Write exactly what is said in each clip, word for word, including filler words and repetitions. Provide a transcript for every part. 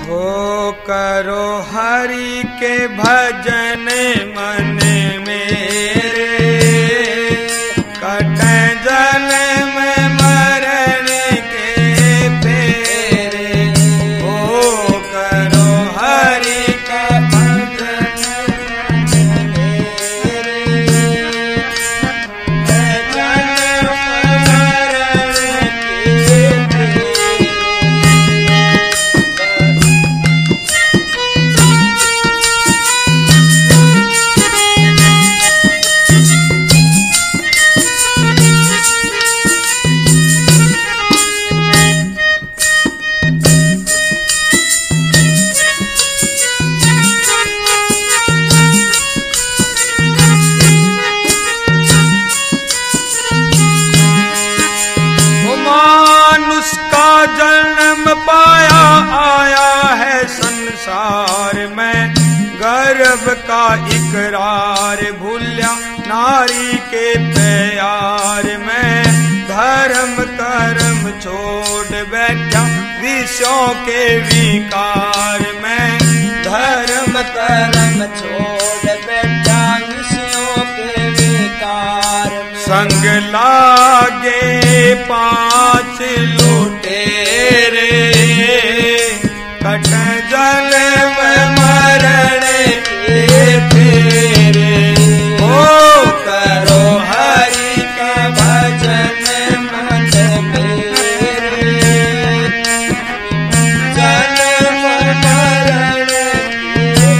हो करो हरि के भजन मन मेरे, कट जन्म मरण के फेरे। हो करो हरि का भजन मन मेरे, कट जन्म मरण के फेरे। जन्म पाया आया है संसार में, गर्भ का इकरार भूल्या नारी के प्यार में। धर्म कर्म छोड़ बैठा विषयों के विकार में, धर्म कर्म छोड़ बैठा विषयों के विकार में। संग लागे पांच लुटेरे, कट जन्म मरण के फेरे। हो करो हरि का भजन मन मेरे, जन्म मरण के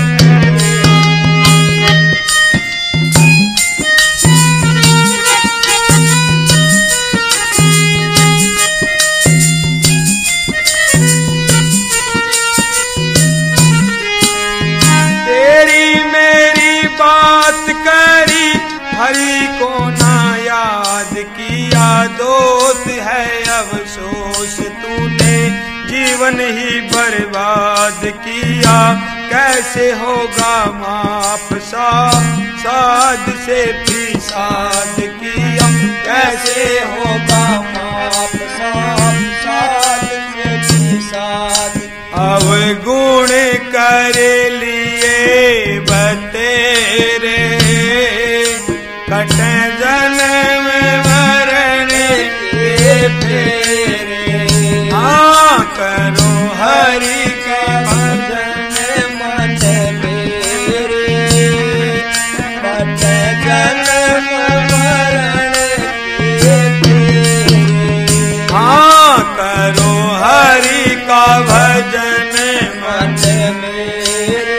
हरि को ना याद किया, दोस्त है अफसोस तूने जीवन ही बर्बाद किया। कैसे होगा माफ सा साध से भी साध किया, कैसे होगा माफ सा साध से भी साध। अवगुण कर लिए बतेरे, कट जन्म मरण के फेरे। हाँ करो हरि का भजन मन मेरे, कट जन्म मरण के फेरे। हाँ करो हरि का भजन मन मेरे,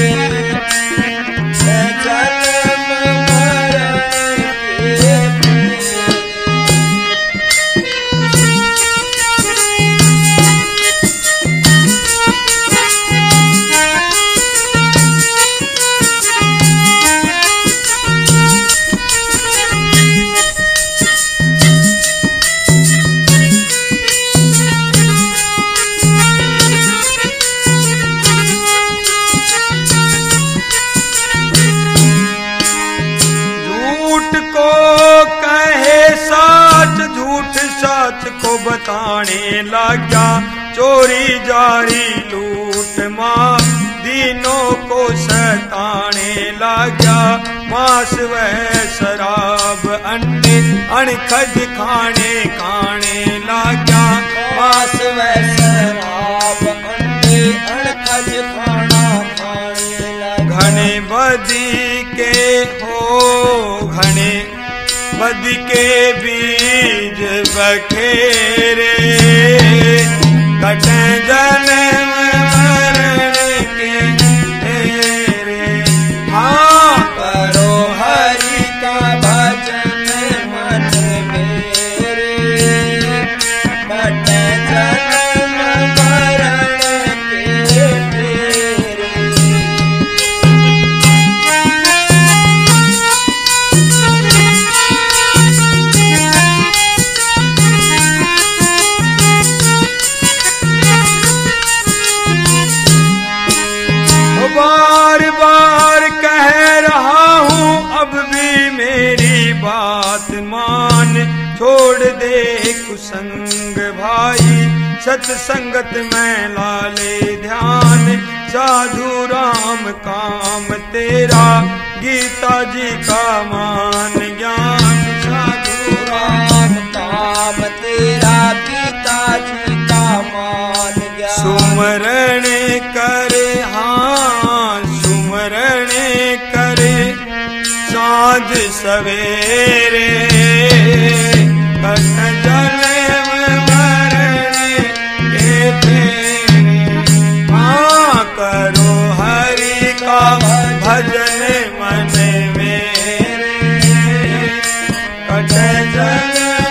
सच को बताने लगा। चोरी जारी लूट माँ दिनों को सताने लगा। मांस व शराब अंडे अनखज खाने खाने लगा। मांस व शराब अंडे अनखज खाना खाने लगा। घने बदी के हो घने बद के बीज बखेरे, कट जन्म मरण के फेरे। हाँ करो हरि का भजन मन मेरे, कट जन्म मरण के फेरे। बार बार कह रहा हूँ अब भी मेरी बात मान, छोड़ दे कुसंग भाई सत्संगत में लाले ध्यान, साधु राम काम तेरा, गीता जी का मान ज्ञान। साधु राम काम तेरा, गीता जी का मान ज्ञान। सुमरण करे हाँ सुमरण करे साँझ सवेरे, कट जन्म मरण के फेरे। हाँ करो हरि का भजन मन मेरे, कट जन्म